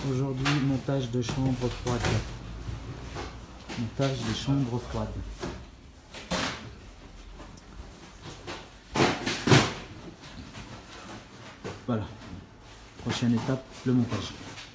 Aujourd'hui, montage de chambre froide. Montage des chambres froides. Voilà. Prochaine étape, le montage.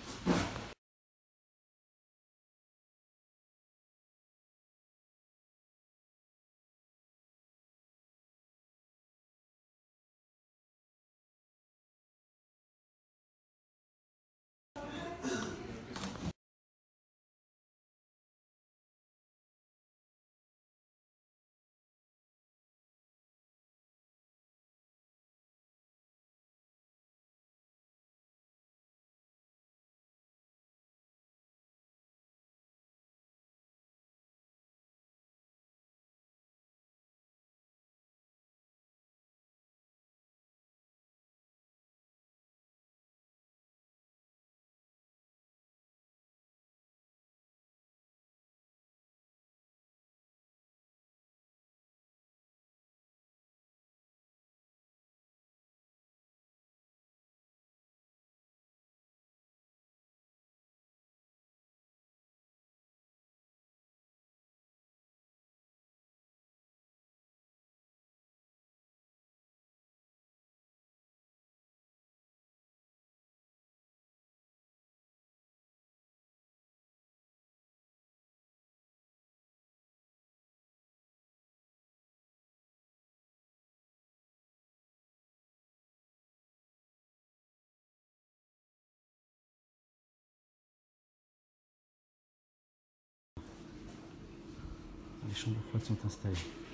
Les chambres froides sont installées.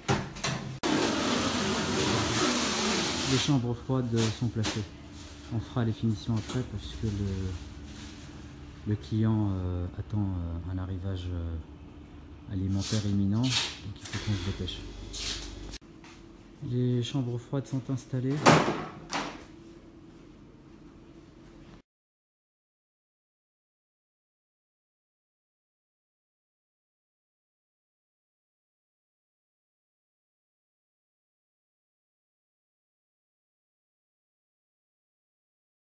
Les chambres froides sont placées. On fera les finitions après parce que le client attend un arrivage alimentaire imminent, donc il faut qu'on se dépêche. Les chambres froides sont installées.